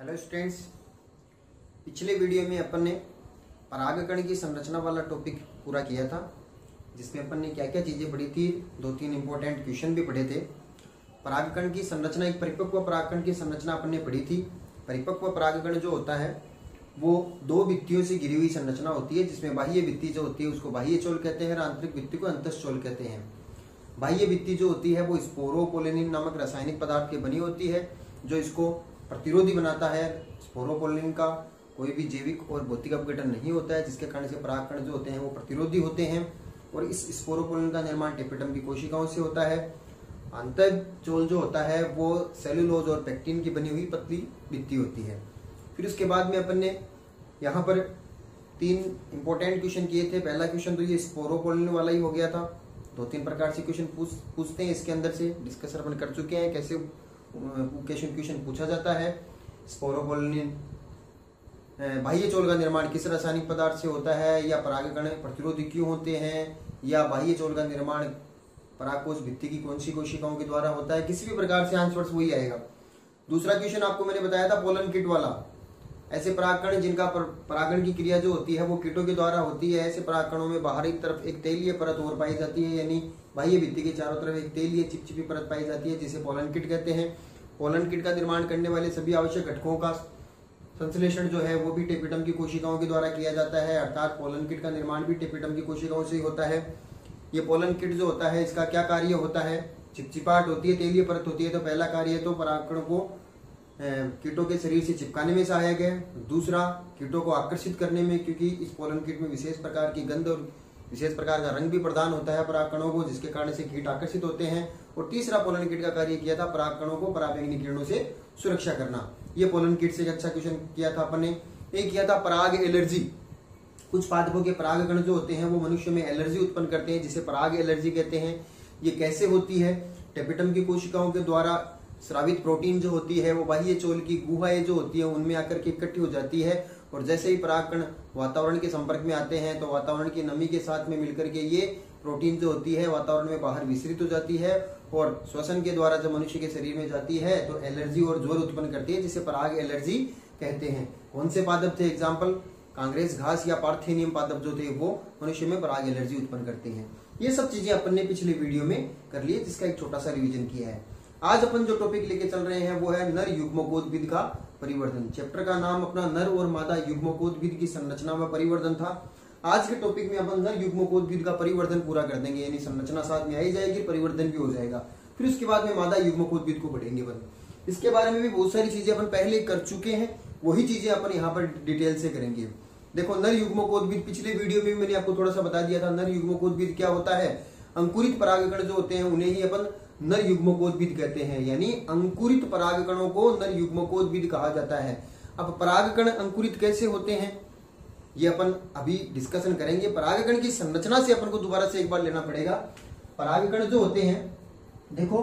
Hello students, पिछले video में अपन ने परागकण की संरचना वाला टॉपिक पूरा किया था, जिसमें अपन ने क्या क्या चीजें पढ़ी थी। 2-3 इंपॉर्टेंट क्वेश्चन भी पढ़े थे। परागकण की संरचना, एक परिपक्व परागकण की संरचना अपन ने पढ़ी थी। परिपक्व परागकण जो होता है वो 2 भित्तियों से घिरी हुई संरचना होती है, जिसमें बाह्य भित्ति जो होती है उसको बाह्य चोल कहते हैं और आंतरिक भित्ति को अंतःचोल कहते हैं। बाह्य भित्ति जो होती है वो स्पोरोपोलिन नामक रासायनिक पदार्थ की बनी होती है, जो इसको प्रतिरोधी बनाता है। स्पोरोपोलिन का कोई भी जैविक और भौतिक अपघटन नहीं होता है, जिसके कारण से परागकण जो होते हैं वो प्रतिरोधी होते हैं। और इस स्पोरोपोलिन का निर्माण टेपिटम की कोशिकाओं से होता है। अंतःचोल जो होता है वो सेलुलोज और पेक्टिन की बनी हुई पतली भित्ति होती है। फिर उसके बाद में अपन ने यहाँ पर 3 इंपॉर्टेंट क्वेश्चन किए थे। पहला क्वेश्चन तो ये स्पोरोपोलिन वाला ही हो गया था। 2-3 प्रकार से क्वेश्चन पूछते हैं, इसके अंदर से डिस्कशन अपन कर चुके हैं कैसे क्वेश्चन पूछा जाता है। स्पोरोपोलिन बाह्य चोल का निर्माण किस रासायनिक पदार्थ से होता है, या परागकण प्रतिरोधी क्यों होते हैं, या बाह्य चोल का निर्माण परागकोश भित्ति की कौन सी कोशिकाओं के द्वारा होता है। किसी भी प्रकार से आंसर वही आएगा। दूसरा क्वेश्चन आपको मैंने बताया था पोलन किट वाला। ऐसे परागकण जिनका परागण की क्रिया जो होती है वो कीटों के द्वारा होती है। ऐसे परागकणों में बाहरी तरफ एक तेलीय परत और पाई जाती है, यानी बाह्य भित्ति के चारों तरफ एक तेलीय चिपचिपी परत पाई जाती है, जिसे पोलन किट कहते हैं। पोलन किट का निर्माण करने वाले सभी आवश्यक घटकों का संश्लेषण जो है वो भी टेपिटम की कोशिकाओं के द्वारा किया जाता है, अर्थात पोलन किट का निर्माण भी टेपिटम की कोशिकाओं से ही होता है। ये पोलन किट जो होता है इसका क्या कार्य होता है, चिपचिपाहट होती है, तेलीय परत होती है। तो पहला कार्य तो परागकण को कीटों के शरीर से चिपकाने में सहायक है। दूसरा, कीटों को आकर्षित करने में, क्योंकि इस पोलन किट में विशेष प्रकार की गंध और विशेष प्रकार का रंग भी प्रदान होता है परागकणों को, जिसके कारण से कीट आकर्षित होते हैं। और तीसरा पोलन किट का कार्य किया था परागकणों को पराबैंगनी किरणों से सुरक्षा करना। ये पोलन किट से एक अच्छा क्वेश्चन किया था अपन ने। एक किया था पराग एलर्जी। कुछ पादपों के परागकण जो होते हैं वो मनुष्य में एलर्जी उत्पन्न करते हैं, जिसे पराग एलर्जी कहते हैं। ये कैसे होती है? टेपिटम की कोशिकाओं के द्वारा स्रावित प्रोटीन जो होती है वो बाह्य चोल की गुहाएं जो होती है उनमें आकर के इकट्ठी हो जाती है, और जैसे ही परागकण वातावरण के संपर्क में आते हैं तो वातावरण की नमी के साथ में मिलकर के ये प्रोटीन जो होती है वातावरण में बाहर विसरित हो जाती है, और श्वसन के द्वारा जब मनुष्य के शरीर में जाती है तो एलर्जी और ज्वर उत्पन्न करती है, जिसे पराग एलर्जी कहते हैं। कौन से पादप थे? एग्जाम्पल, कांग्रेस घास या पार्थेनियम पादप जो थे वो मनुष्य में पराग एलर्जी उत्पन्न करते हैं। ये सब चीजें अपन ने पिछले वीडियो में कर लिए, जिसका एक छोटा सा रिवीजन किया है। आज अपन जो टॉपिक लेके चल रहे हैं वो है नर युग्मकोद्भिद का परिवर्धन। चैप्टर का नाम अपना नर और मादा युग्मकोद्भिद की संरचना व परिवर्धन था। आज के टॉपिक में अपन नर युग्मकोद्भिद का परिवर्धन पूरा कर देंगे, यानी संरचना साथ में आई जाएगी, परिवर्धन भी हो जाएगा। फिर उसके बाद में मादा युग्मकोद्भिद को पढ़ेंगे अपन। इसके बारे में भी बहुत सारी चीजें अपन पहले कर चुके हैं, वही चीजें अपन यहाँ पर डिटेल से करेंगे। देखो, नर युग्मकोद्भिद पिछले वीडियो में मैंने आपको थोड़ा सा बता दिया था। नर युग्मकोद्भिद क्या होता है? अंकुरित परागकण जो होते हैं उन्हें ही अपन नर युग्मकोद्भिद कहते हैं, यानी अंकुरित परागकणों को नर युग्मकोद्भिद कहा जाता है। अब परागकण अंकुरित कैसे होते हैं ये अपन अभी डिस्कशन करेंगे। परागकण की संरचना से अपन को दोबारा से एक बार लेना पड़ेगा। परागकण जो होते हैं, देखो,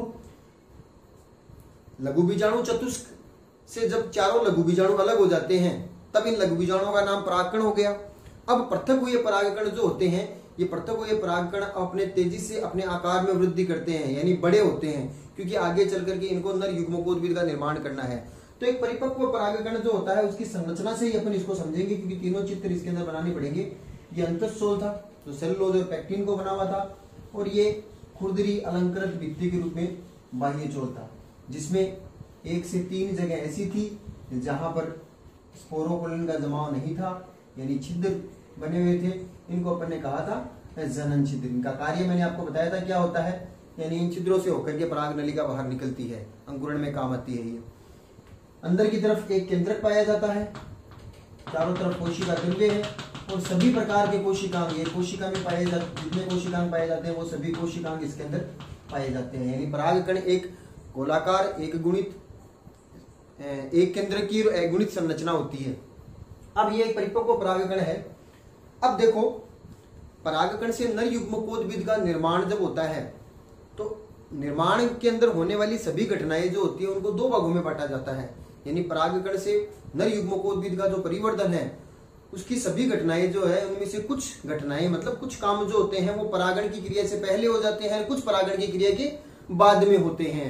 लघु बीजाणु चतुष्क से जब चारों लघु बीजाणु अलग हो जाते हैं तब इन लघु बीजाणुओं का नाम परागकण हो गया। अब पृथक हुए परागकण जो होते हैं, ये पृथक हुए परागकण अपने तेजी से अपने आकार में वृद्धि करते हैं, यानी बड़े होते हैं, क्योंकि आगे चल करके इनको नर युग्मकोद्भिद का निर्माण करना है। तो एक परिपक्व परागकण जो होता है उसकी संरचना से ही अपन इसको समझेंगे, क्योंकि तीनों चित्र इसके अंदर बनाने पड़ेंगे। ये अंतःचोल था जो सेलुलोज और पेक्टिन को बना हुआ था, और ये खुरदरी अलंकृत भित्ति के रूप में बाह्य चोल था, जिसमें 1 से 3 जगह ऐसी थी जहां पर स्पोरोपोलिन का जमाव नहीं था, यानी छिद्र बने हुए थे। इनको अपन ने कहा था जनन छिद्र। इनका कार्य मैंने आपको बताया था क्या होता है, यानी इन छिद्रों से होकर के पराग नलिका बाहर निकलती है, अंकुरण में काम आती है। ये अंदर की तरफ एक केंद्रक पाया जाता है, चारों तरफ कोशिका द्रव्य है, और सभी प्रकार के कोशिकांग ये कोशिका में पाए जाते, जितने कोशिकांग पाए जाते हैं वो सभी कोशिकांग इसके अंदर पाए जाते हैं। यानी परागकण एक गोलाकार एक गुणित एक केंद्र की गुणित संरचना होती है। अब ये एक परिपक्व परागकण है। अब देखो, परागकण से नर युग्मकोद्भिद का निर्माण जब होता है तो निर्माण के अंदर होने वाली सभी घटनाएं जो होती है उनको 2 भागों में बांटा जाता है। यानी परागकण से नर युग्मकोद्भिद का जो परिवर्तन है उसकी सभी घटनाएं जो है उनमें से कुछ घटनाएं, मतलब कुछ काम जो होते हैं वो परागण की क्रिया से पहले हो जाते हैं, कुछ परागण की क्रिया के बाद में होते हैं।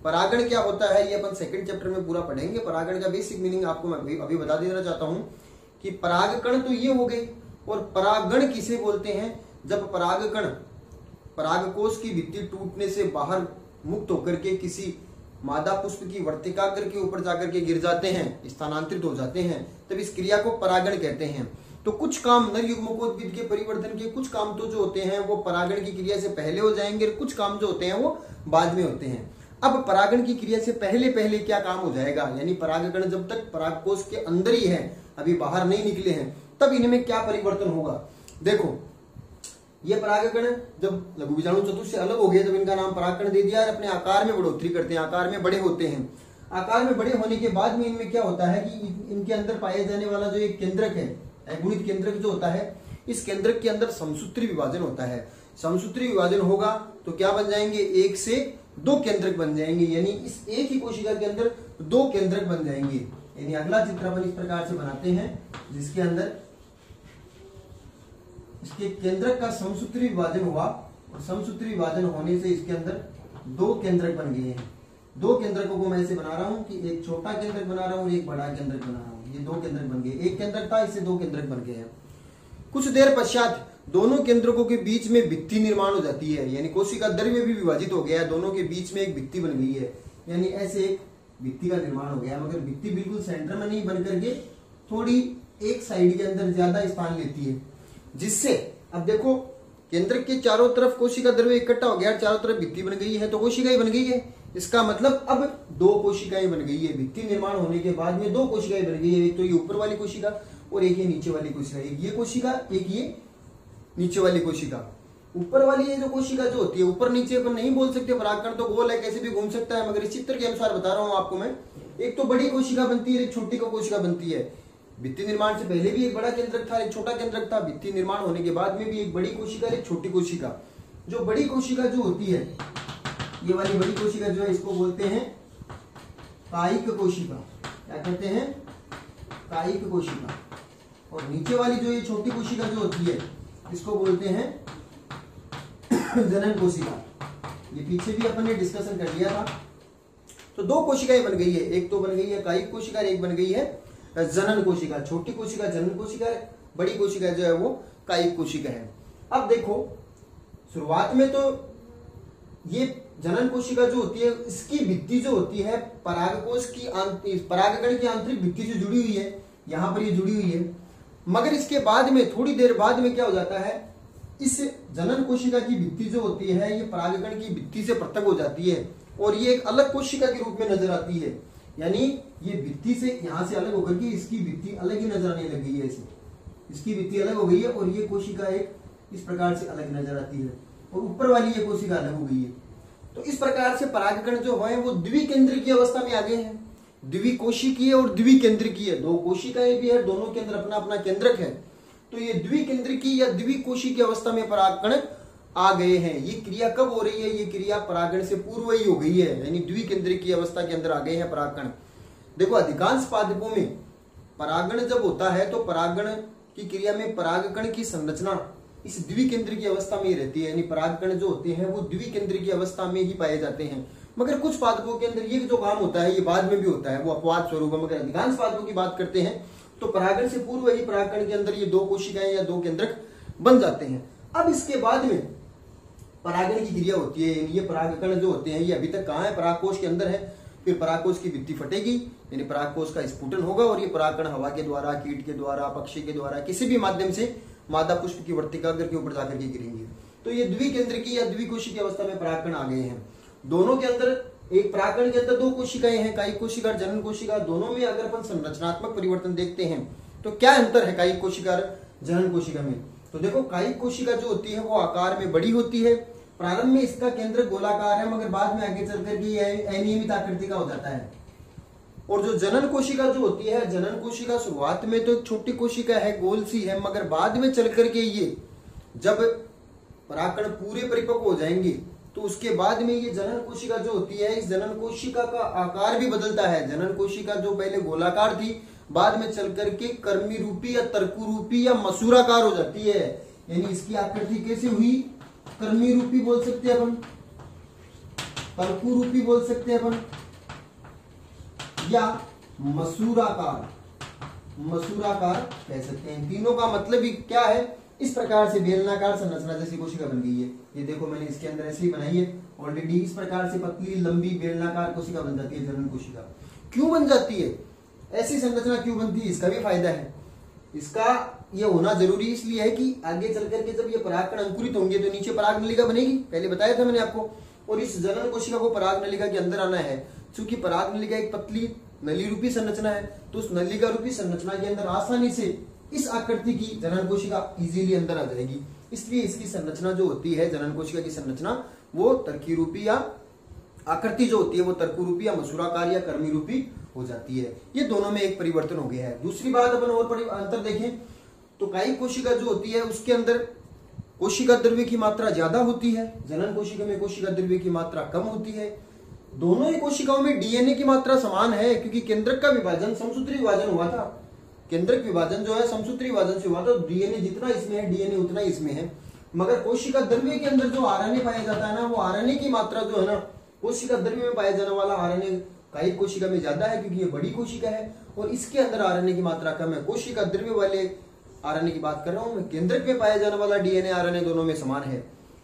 परागण क्या होता है ये अपन सेकंड चैप्टर में पूरा पढ़ेंगे। परागण का बेसिक मीनिंग आपको मैं अभी बता देना चाहता हूं कि परागकण तो ये हो गई, और परागण किसे बोलते हैं? जब परागकण परागकोश की भित्ति टूटने से बाहर मुक्त होकर के किसी मादा पुष्प की वर्तिकाग्र के ऊपर जाकर के गिर जाते हैं, स्थानांतरित हो जाते हैं, तब इस क्रिया को परागण कहते हैं। तो कुछ काम नर युग्मकोद्भिद के परिवर्तन के कुछ काम तो जो होते हैं वो परागण की क्रिया से पहले हो जाएंगे, और कुछ काम जो होते हैं वो बाद में होते हैं। अब परागण की क्रिया से पहले पहले क्या काम हो जाएगा, यानी परागकण जब तक परागकोश के अंदर ही है, अभी बाहर नहीं निकले हैं, तब इनमें क्या परिवर्तन होगा? देखो, ये परागकण जब लघु बीजाणु चतुष्क से अलग हो गए, जब इनका नाम परागकण दे दिया और अपने आकार में बढ़ोतरी करते हैं, आकार में बड़े होते हैं। आकार में बड़े होने के बाद में इनमें क्या होता है कि इनके अंदर पाए जाने वाला जो एक केंद्रक है, गुणित केंद्रक जो होता है, इस केंद्रक के अंदर समसूत्री विभाजन होता है। समसूत्री विभाजन होगा तो क्या बन जाएंगे? 1 से 2 केंद्रक बन जाएंगे, यानी इस एक ही कोशिका के अंदर 2 केंद्रक बन जाएंगे। यानी अगला चित्र अपन इस प्रकार से बनाते हैं, जिसके अंदर इसके केंद्रक का समसूत्री विभाजन हुआ, और समसूत्री विभाजन होने से इसके अंदर 2 केंद्रक बन गए हैं। 2 केंद्रकों को मैं ऐसे बना रहा हूं कि एक छोटा केंद्रक बना रहा हूं और एक बड़ा केंद्रक बना रहा हूं। ये 2 केंद्रक बन गए, एक केंद्रक था, इससे 2 केंद्रक बन गए हैं। कुछ देर पश्चात दोनों केंद्रकों के बीच में भित्ति निर्माण हो जाती है, यानी कोशिका दर में भी विभाजित हो गया है, दोनों के बीच में एक भित्ति बन गई है, यानी ऐसे एक भित्ति का निर्माण हो गया। मगर भित्ति बिल्कुल सेंटर में नहीं बन करके थोड़ी एक साइड के अंदर ज्यादा स्थान लेती है, जिससे अब देखो केंद्रक के चारों तरफ कोशिका द्रव्य इकट्ठा हो गया, चारों तरफ भित्ति बन गई है, तो कोशिकाएं बन गई है। इसका मतलब अब 2 कोशिकाएं बन गई है। भित्ति निर्माण होने के बाद में 2 कोशिकाएं बन गई है, एक तो ये ऊपर वाली कोशिका और एक ये नीचे वाली कोशिका। एक ये कोशिका, एक ये नीचे वाली कोशिका। ऊपर वाली ये जो कोशिका जो होती है, ऊपर नीचे अपन नहीं बोल सकते, परागकण तो गोल है, कैसे भी घूम सकता है, मगर इस चित्र के अनुसार बता रहा हूं आपको मैं। एक तो बड़ी कोशिका बनती है, एक छोटी कोशिका बनती है। भित्ति निर्माण से पहले भी एक बड़ा केंद्रक था, एक छोटा केंद्रक था। भित्ति निर्माण होने के बाद में भी एक बड़ी कोशिका, एक छोटी कोशिका। जो बड़ी कोशिका जो होती है, ये वाली बड़ी कोशिका जो है, इसको बोलते हैं कायिक कोशिका। क्या कहते हैं? कायिक कोशिका। और नीचे वाली जो ये छोटी कोशिका जो होती है, इसको बोलते हैं जनन कोशिका। ये पीछे भी अपन ने डिस्कशन कर लिया था। तो 2 कोशिकाएं बन गई है, एक तो बन गई है कायिक कोशिका, एक बन गई है जनन कोशिका। छोटी कोशिका जनन कोशिका, बड़ी कोशिका जो है वो कायिक कोशिका है। अब देखो, शुरुआत में तो ये जनन कोशिका जो होती है, इसकी भित्ति जो होती है परागकोश की परागकण की आंतरिक भित्ति से जुड़ी हुई है, यहां पर ये जुड़ी हुई है। मगर इसके बाद में थोड़ी देर बाद में क्या हो जाता है, इस जनन कोशिका की भित्ति जो होती है, ये परागकण की भित्ति से पृथक हो जाती है, और ये एक अलग कोशिका के रूप में नजर आती है। यानी ये भित्ति से यहां से अलग होकर के इसकी भित्ति अलग ही नजर आने लग गई है। इसकी भित्ति अलग हो गई है, और ये कोशिका एक इस प्रकार से अलग नजर आती है, और ऊपर वाली ये कोशिका अलग हो गई है। तो इस प्रकार से परागकण जो है वो द्विकेंद्रिकीय अवस्था में आ गए हैं। द्विकोशिकीय और द्विकेंद्रिकीय 2 कोशिकाएं भी है, दोनों के अंदर अपना अपना केंद्रक है। तो ये द्विकेंद्रिकीय या द्विकोशिकीय अवस्था में परागकण आ गए हैं। ये क्रिया कब हो रही है? ये क्रिया परागण से पूर्व ही हो गई है, यानी द्विकेंद्रिकीय अवस्था के अंदर आ गए हैं परागकण। देखो, अधिकांश पादपों में परागण जब होता है तो परागण की क्रिया में परागकण की संरचना इस द्विकेंद्रिकीय अवस्था में ही रहती है, यानी परागकण जो होते हैं वो द्विकेंद्रिकीय अवस्था में ही पाए जाते हैं। मगर कुछ पादपों के अंदर ये जो काम होता है ये बाद में भी होता है, वो अपवाद स्वरूप है। मगर अधिकांश पादपों की बात करते हैं तो परागण से पूर्व ही परागकण के अंदर ये 2 कोशिकाएं या 2 केंद्रक बन जाते हैं। अब इसके बाद में परागण की क्रिया होती है, यानी ये परागकण जो होते हैं ये अभी तक कहाँ है? परागकोश के अंदर है। फिर परागकोश की भित्ति फटेगी, यानी परागकोश का स्फुटन होगा, और ये परागकण हवा के द्वारा, कीट के द्वारा, पक्षी के द्वारा, किसी भी माध्यम से मादा पुष्प की वर्तिकाग्र के ऊपर जाकर के गिरेंगे। तो ये द्विकेंद्रिकीय या द्विकोशिकीय अवस्था में परागकण आ गए हैं। दोनों के अंदर, एक परागकण के अंदर 2 कोशिकाएं हैं, कायिक कोशिका और जनन कोशिका। दोनों में अगर अपन संरचनात्मक परिवर्तन देखते हैं तो क्या अंतर है कायिक कोशिका और जनन कोशिका में? तो देखो, कायिक कोशिका जो होती है वो आकार में बड़ी होती है। प्रारंभ में इसका केंद्र गोलाकार है, मगर बाद में आगे चलकर के अनियमित आकृति का हो जाता है। और जो जनन कोशिका जो होती है, जनन कोशिका शुरुआत में तो एक छोटी कोशिका है, गोल सी है, मगर बाद में चल करके ये जब परागकण पूरे परिपक्व हो जाएंगे तो उसके बाद में ये जनन कोशिका जो होती है, इस जनन कोशिका का आकार भी बदलता है। जनन कोशिका जो पहले गोलाकार थी, बाद में चल करके कर्मी रूपी या तर्कु रूपी या मसूराकार हो जाती है। यानी इसकी आकृति कैसे हुई? कर्मी रूपी बोल सकते हैं अपन। तर्कु रूपी बोल सकते हैं अपन, या मसूराकार कह सकते हैं। तीनों का मतलब ही क्या है, इस प्रकार से बेलनाकार संरचना जैसी कोशिका बन गई है। ये देखो मैंने इसके अंदर ऐसे ही बनाई है ऑलरेडी। इस प्रकार से पतली लंबी बेलनाकार कोशिका बन जाती है जनन कोशिका। क्यों बन जाती है ऐसी संरचना, क्यों बनती है, इसका भी फायदा है। इसका ये होना जरूरी इसलिए है कि आगे चल करके जब ये परागकण अंकुरित होंगे तो नीचे पराग नलिका बनेगी, पहले बताया था मैंने आपको। और इस जनन कोशिका को पराग नलिका के अंदर आना है। क्योंकि पराग नलिका एक पतली नली रूपी संरचना है, तो उस नलिका रूपी संरचना के अंदर आसानी से इस आकृति की जनन कोशिका इजीली अंदर आ जाएगी। इसलिए इसकी संरचना जो होती है जनन कोशिका की संरचना, वो तर्की रूपी या आकृति जो होती है वो तर्कु रूपी या मसूराकार या कर्मी रूपी हो जाती है। ये दोनों में एक परिवर्तन हो गया है। दूसरी बात अपन और अंतर देखें तो कायिक कोशिका जो होती है उसके अंदर कोशिका द्रव्य की मात्रा ज्यादा होती है, जनन कोशिका में कोशिका द्रव्य की मात्रा कम होती है। दोनों ही कोशिकाओं में डीएनए की मात्रा समान है, क्योंकि केंद्रक का विभाजन समसूत्री विभाजन हुआ था। केंद्रक विभाजन जो है समसूत्री विभाजन से हुआ था। डीएनए जितना इसमें है डीएनए उतना इसमें है, मगर कोशिका द्रव्य के अंदर जो आरएनए पाया जाता है ना, वो आरएनए की मात्रा जो है ना कोशिका द्रव्य में पाया जाने वाला आरएनए कायिक कोशिका में ज्यादा है, क्योंकि ये बड़ी कोशिका है और इसके अंदर आरएनए की मात्रा कम है। कोशिका द्रव्य वाले आरएनए की बात कर रहा हूं मैं, केंद्रक में पाया जाने वाला डीएनए आरएनए दोनों में समान है।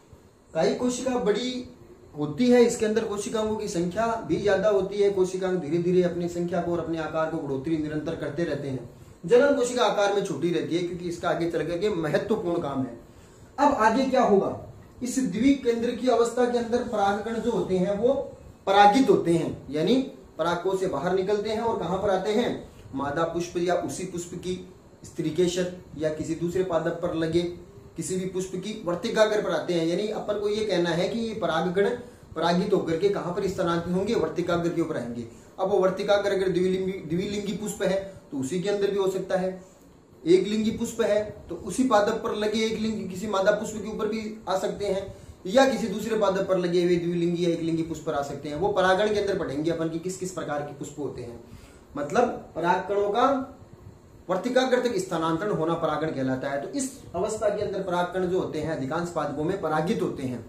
कायिक कोशिका बड़ी होती है, इसके अंदर कोशिकाओं की संख्या भी ज्यादा होती है। कोशिकाएं धीरे धीरे अपनी संख्या को और अपने आकार को बढ़ोतरी निरंतर करते रहते हैं। जनन कोशिका आकार में छोटी रहती है, क्योंकि इसका आगे चल करके महत्वपूर्ण काम है। अब आगे क्या होगा, इस द्विकेंद्र की अवस्था के अंदर परागकण जो होते हैं वो परागित होते हैं, यानी परागकोश से बाहर निकलते हैं और कहां पर आते हैं, मादा पुष्प या उसी पुष्प की स्त्रीकेशर या किसी दूसरे पादप पर लगे किसी भी पुष्प की वर्तिकाग्र पर आते हैं। यानी अपन को ये कहना है कि ये परागकण परागित होकर के कहां पर स्थानांतरित होंगे, वर्तिकाग्र के ऊपर आएंगे। अब वो वर्तिकाग्र अगर द्विलिंगी पुष्प है तो उसी के अंदर भी हो सकता है, एक लिंगी पुष्प है तो उसी पादप पर लगे एक लिंगी किसी मादा पुष्प के ऊपर भी आ सकते हैं, या किसी दूसरे पादप पर लगे हुए द्विलिंगी या एक लिंगी पुष्प पर आ सकते हैं। वो परागण के अंदर पढ़ेंगे अपन की किस किस प्रकार के पुष्प होते हैं। मतलब परागकणों का वर्तिकाग्र तक स्थानांतरण होना परागण कहलाता है। तो इस अवस्था के अंदर परागकण जो होते हैं अधिकांश पादपों में परागित होते हैं।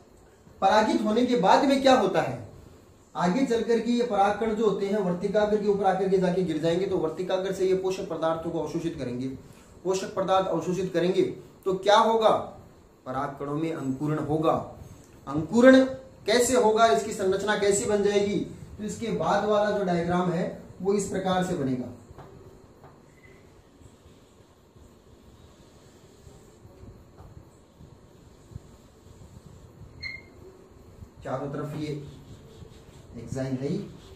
परागित होने के बाद में क्या होता है, आगे चलकर के ये परागकण जो होते हैं वर्तिकाग्र के ऊपर आकर के जाके गिर जाएंगे, तो वर्तिकाग्र से ये पोषक पदार्थों को अवशोषित करेंगे। पोषक पदार्थ अवशोषित करेंगे तो क्या होगा, परागकणों में अंकुरण होगा। अंकुरण कैसे होगा, इसकी संरचना कैसी बन जाएगी, तो इसके बाद वाला जो डायग्राम है वो इस प्रकार से बनेगा। चारों तरफ ये एग्जाइन है।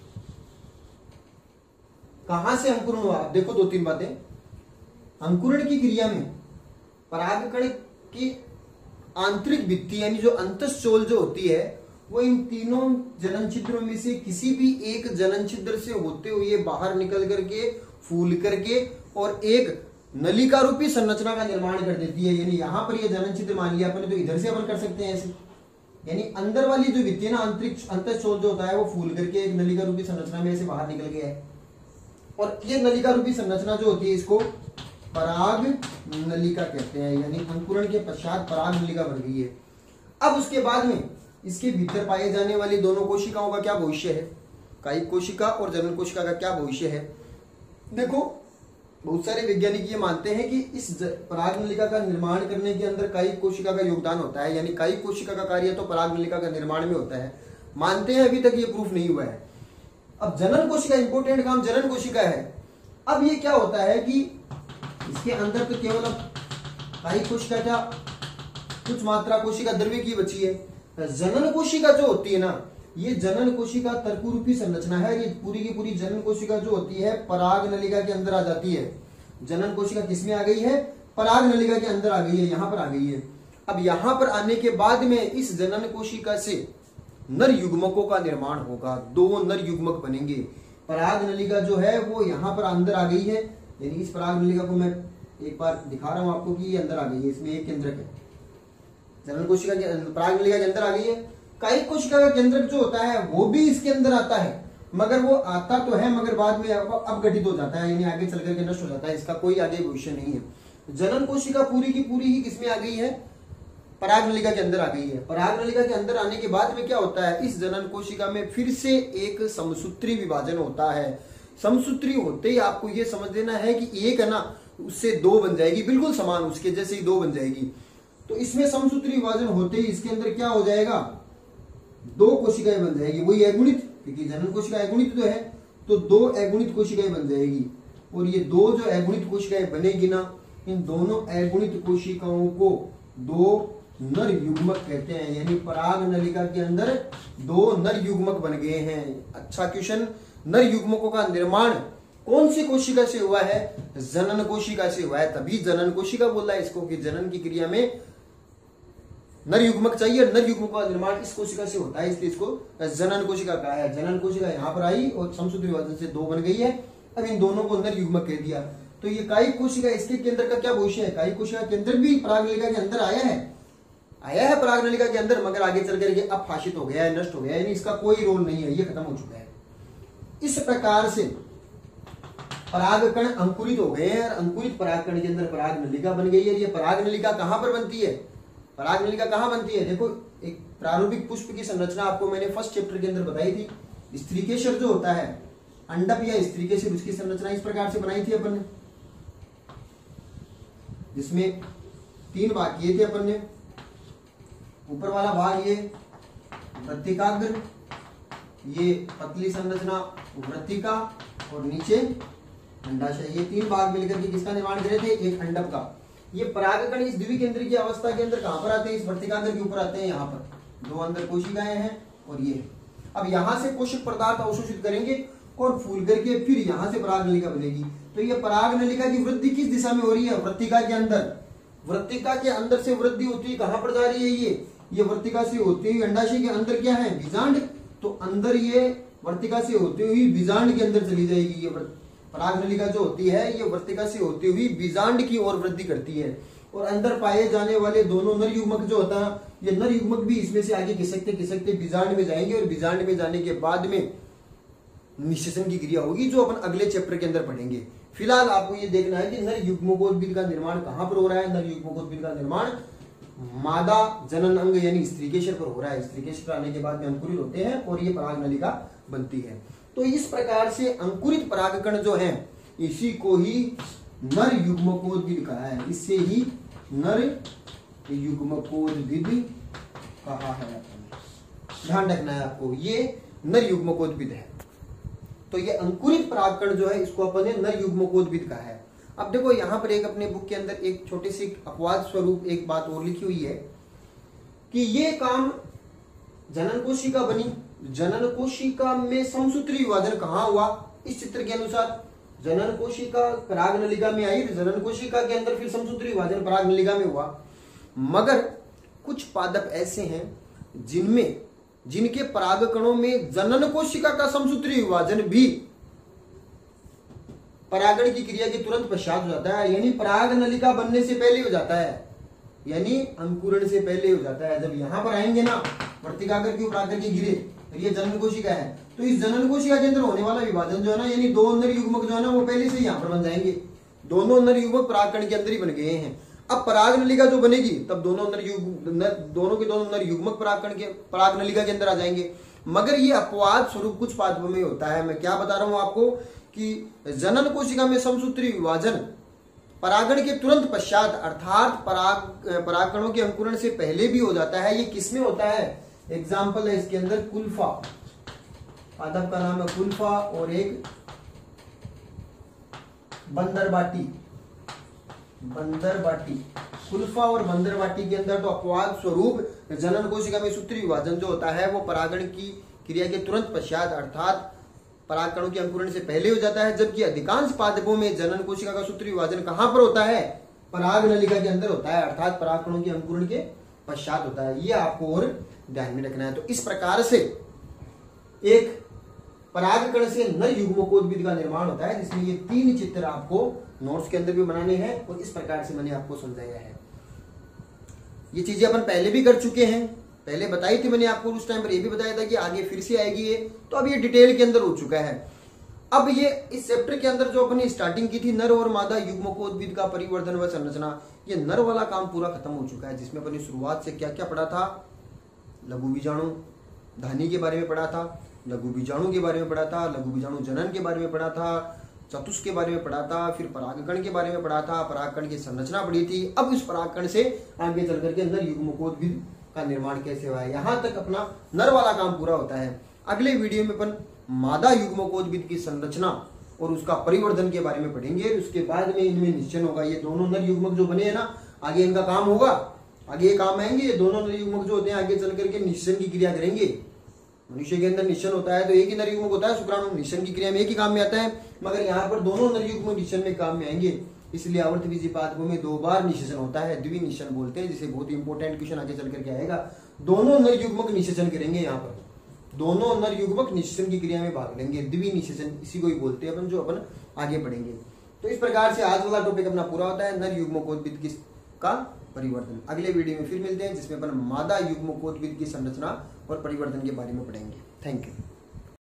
कहां से अंकुरण हुआ, आप देखो दो तीन बातें। अंकुरण की क्रिया में परागकण की आंतरिक भित्ति यानी जो अंतःशोल जो होती है वो इन तीनों जनन छिद्रों में से किसी भी एक जनन छिद्र से होते हुए बाहर निकल करके फूल करके और एक नलिका रूपी संरचना का निर्माण कर देती है। यानी यहां पर ये जनन छिद्र मान लिया अपने, तो इधर से अपन कर सकते हैं ऐसे। यानी अंदर वाली जो भित्ति है ना आंतरिक अंतःशोल जो होता है वो फूल करके एक नलिका रूपी संरचना में ऐसे बाहर निकल गया है। और ये नलिका रूपी संरचना जो होती है इसको पराग नलिका कहते हैं। यानी अंकुरण के पश्चात पराग नलिका बन गई है। अब उसके बाद में इसके भीतर पाए जाने वाली दोनों कोशिकाओं का क्या भविष्य है, कायिक कोशिका और जनन कोशिका का क्या भविष्य है। देखो बहुत सारे वैज्ञानिक ये मानते हैं कि इस पराग नलिका का निर्माण करने के अंदर कायिक कोशिका का योगदान होता है। यानी कायिक कोशिका का कार्य तो पराग नलिका का निर्माण में होता है, मानते हैं। अभी तक ये प्रूफ नहीं हुआ है। अब जनन कोशिका इंपोर्टेंट काम जनन कोशिका है। अब ये क्या होता है कि इसके अंदर तो केवल कायिक कोशिका क्या कुछ मात्रा कोशिका द्रव्य की बची है। जनन कोशिका जो होती है ना, ये जनन कोशिका तर्कु रूपी संरचना है। ये पूरी की पूरी जनन कोशिका जो होती है पराग नलिका के अंदर आ जाती है। जनन कोशिका किसमें आ गई है, पराग नलिका के अंदर आ गई है, यहां पर आ गई है। अब यहां पर आने के बाद में इस जनन कोशिका से नर युग्मकों का निर्माण होगा। दो नर युग्मक बनेंगे। पराग नलिका जो है वो यहां पर अंदर आ गई है। यानी इस पराग नलिका को मैं एक बार दिखा रहा हूं आपको कि ये अंदर आ गई है। इसमें एक केंद्रक है, जनन कोशिका के पराग नलिका के अंदर आ गई है। कायिक कोशिका का केंद्रक जो होता है वो भी इसके अंदर आता है, मगर वो आता तो है मगर बाद में अपघटित हो जाता है, यानी आगे चल करके नष्ट हो जाता है। इसका कोई आगे भविष्य नहीं है। जनन कोशिका पूरी की पूरी ही किसमें आ गई है, पराग नलिका के अंदर आ गई है। पराग नलिका के अंदर आने के बाद में क्या होता है, इस जनन कोशिका में फिर से एक समसूत्री विभाजन होता है। समसूत्री होते ही आपको ये समझ लेना है कि एक है ना उससे दो बन जाएगी, बिल्कुल समान उसके जैसे ही दो बन जाएगी। तो इसमें समसूत्री विभाजन होते ही इसके अंदर क्या हो जाएगा, दो कोशिकाएं बन जाएगी, वही अगुणित, क्योंकि जनन कोशिका अगुणित जो है, तो दो अगुणित कोशिकाएं बन जाएगी। और ये दो जो अगुणित कोशिकाएं बनेगी ना, इन दोनों अगुणित कोशिकाओं को दो नर युग्मक कहते हैं। यानी पराग नलिका के अंदर दो नर युग्मक बन गए हैं। अच्छा क्वेश्चन, नर युग्मकों का निर्माण कौन सी कोशिका से हुआ है, जनन कोशिका से हुआ है। तभी जनन कोशिका बोल रहा है इसको कि जनन की क्रिया में नर युग्मक चाहिए, नर युग्मकों का निर्माण इस कोशिका से होता है, इसलिए इसको जनन कोशिका कहा है। जनन कोशिका यहाँ पर आई और समसूत्री विभाजन से दो बन गई है। अब इन दोनों को नर युग्मक कह दिया। तो ये कायिक कोशिका, इसके केंद्र का क्या भविष्य है, कायिक कोशिका के अंदर भी पराग नलिका के अंदर आया है पराग नलिका के अंदर, मगर आगे चल करके अपभाषित हो गया है, नष्ट हो गया है, यानी इसका कोई रोल नहीं है, ये खत्म हो चुका है। इस प्रकार से परागकण अंकुरित हो गए हैं और अंकुरित परागकण के अंदर पराग नलिका बन गई है। ये पराग नलिका कहां पर बनती है, पराग नलिका कहां बनती है, देखो एक प्रारूपिक पुष्प की संरचना आपको मैंने फर्स्ट चैप्टर के अंदर बताई थी। स्त्रीकेसर जो होता है, अंडप या स्त्रीकेसर, उसकी संरचना इस प्रकार से बनाई थी अपन ने, जिसमें तीन भाग किए थे अपन ने। ऊपर वाला भाग ये वृत्तिकाग्र, ये पतली संरचना वृत्तिका, और नीचे अंडाशय। ये तीन भाग मिलकर के किसका निर्माण करे थे, एक अंडप का। ये परागकण इस द्विकेंद्रीय की अवस्था के अंदर कहां पर आते हैं, इस वृत्तिकाग्र के ऊपर आते हैं। यहाँ पर दो अंदर कोशिकाएं हैं और ये। अब यहाँ से पोषक पदार्थ अवशोषित करेंगे और फूल करके फिर यहाँ से पराग नलिका बनेगी। तो ये पराग नलिका की वृद्धि किस दिशा में हो रही है, वृत्तिका के अंदर। वृत्तिका के अंदर से वृद्धि होती है, कहां पर जा रही है, ये वृत्तिका से होती हुई अंडाशय के अंदर क्या है, बीजांड। तो अंदर ये वृत्तिका से होती हुई बीजांड के अंदर चली जाएगी। ये पराग नलिका जो होती है, ये वृत्तिका से होती हुई बीजांड की ओर वृद्धि करती है। और अंदर पाए जाने वाले दोनों नर युग्मक जो होता है, ये नर युग्मक भी इसमें से आगे खिसकते बीजांड में जाएंगे, और बीजांड में जाने के बाद में निषेचन की क्रिया होगी, जो अपन अगले चैप्टर के अंदर पढ़ेंगे। फिलहाल आपको ये देखना है कि नर युग्मकोद्भिद का निर्माण कहां पर हो रहा है। नर युग्मकोद्भिद का निर्माण मादा जनन अंग यानी स्त्रीकेसर पर हो रहा है। स्त्रीकेसर पर आने के बाद में अंकुरित होते हैं और ये पराग नलिका बनती है। तो इस प्रकार से अंकुरित परागकण जो है, इसी को ही नर युग्मकोद्भिद कहा है। इससे ही नर युग्मकोद्भिद कहा है। ध्यान रखना है आपको, ये नर युग्मकोद्भिद है। तो ये अंकुरित परागकण जो है, इसको अपन ने नर युग्मकोद्भिद कहा है। अब देखो यहाँ पर एक अपने बुक के अंदर एक छोटी सी अपवाद स्वरूप एक बात और लिखी हुई है कि ये काम जनन कोशिका बनी, जनन कोशिका में समसूत्री विभाजन कहाँ हुआ, इस चित्र के अनुसार जनन कोशिका पराग नलिका में आई, जनन कोशिका के अंदर फिर समसूत्री विभाजन पराग नलिका में हुआ। मगर कुछ पादप ऐसे हैं जिनके परागकणों में जनन कोशिका का समसूत्री विभाजन भी परागण की क्रिया के तुरंत पश्चात हो जाता है, यानी पराग नलिका बनने से पहले हो जाता है, यानी अंकुरण से पहले हो जाता है। जब यहाँ पर आएंगे ना, वर्तिकाग्र के ऊपर आकर के गिरे, ये जनन कोशिका है, तो इस जनन कोशिका के अंदर होने वाला विभाजन जो है ना, यानी दो नर युग्मक जो है ना, वो पहले से यहाँ पर बन जाएंगे। दोनों नर युग्मक परागकण के अंदर ही बन गए हैं। अब पराग नलिका जो बनेगी, तब दोनों के दोनों नर युग्मक पराग नलिका के अंदर आ जाएंगे। मगर ये अपवाद स्वरूप कुछ पादपों में होता है। मैं क्या बता रहा हूं आपको कि जनन कोशिका में समसूत्री विभाजन परागण के तुरंत पश्चात, अर्थात परागकणों के अंकुरण से पहले भी हो जाता है। ये किसमें होता है, एग्जाम्पल है इसके अंदर कुल्फा, पादप का नाम है कुल्फा, और एक बंदरबाटी। कुल्फा और बंदरबाटी के अंदर तो अपवाद स्वरूप जनन कोशिका में सूत्री विभाजन जो होता है वो परागण की क्रिया के तुरंत पश्चात, अर्थात परागकणों के अंकुरण से पहले हो जाता है। जबकि अधिकांश पादपों में जनन कोशिका का सूत्री विभाजन कहां पर होता है, पराग नलिका के अंदर होता है, अर्थात परागकणों के अंकुरण के पश्चात होता है। ये आपको और ध्यान में रखना है। तो इस प्रकार से एक परागकण से नर युग्मकोद्भिद का निर्माण होता है, जिसमें ये तीन चित्र आपको नोट्स के अंदर भी बनाने हैं, और इस प्रकार से मैंने आपको समझाया है। ये चीजें अपन पहले भी कर चुके हैं, पहले बताई थी मैंने आपको, उस टाइम पर ये भी बताया था कि आगे फिर से आएगी ये, तो अब ये डिटेल के अंदर हो चुका है। अब ये इस चैप्टर के अंदर जो अपनी स्टार्टिंग की थी नर और मादा युग्मकोद्भिद का परिवर्धन व संरचना, ये नर वाला काम पूरा खत्म हो चुका है, जिसमें अपनी शुरुआत से क्या क्या पढ़ा था, लघु बीजाणु धानी के बारे में पढ़ा था, लघु बीजाणु के बारे में पढ़ा था, लघु बीजाणु जनन के बारे में पढ़ा था, चतुष के बारे में पढ़ा था, फिर परागकण के बारे में पढ़ा था, परागकण की संरचना पढ़ी थी। अब इस परागकण से आगे चल करके अंदर युग्मकोद्भिद का निर्माण कैसे हुआ है, यहाँ तक अपना नर वाला काम पूरा होता है। अगले वीडियो में अपन मादा युग्मकोद्भिद की संरचना और उसका परिवर्धन के बारे में पढ़ेंगे। उसके बाद में इनमें निश्चन होगा, ये दोनों नर युग्मक जो बने हैं ना, आगे इनका काम होगा, आगे ये काम आएंगे। ये दोनों नर युग्मक जो होते हैं आगे चल करके निश्चन की क्रिया करेंगे। मनुष्य के अंदर निश्चन होता है तो एक ही नर युग्मक होता है, शुक्राणु निश्चन की क्रिया में एक ही काम में आता है, मगर यहाँ पर दोनों नर युग्मक निश्चन में काम में आएंगे। इसलिए आवर्त बीजी पादपों में 2 बार निषेचन होता है, द्विनिषेचन बोलते हैं, जिसे बहुत इंपॉर्टेंट क्वेश्चन आगे चल करके आएगा। दोनों नर युग्मक निषेचन करेंगे, यहाँ पर दोनों नर युग्मक निषेचन की क्रिया में भाग लेंगे, द्विनिषेचन इसी को ही बोलते हैं अपन, जो अपन आगे पढ़ेंगे। तो इस प्रकार से आज वाला टॉपिक अपना पूरा होता है, नर युग्मकोद्भिद का परिवर्तन। अगले वीडियो में फिर मिलते हैं, जिसमें अपन मादा युग्मकोद्भिद की संरचना और परिवर्तन के बारे में पढ़ेंगे। Thank you.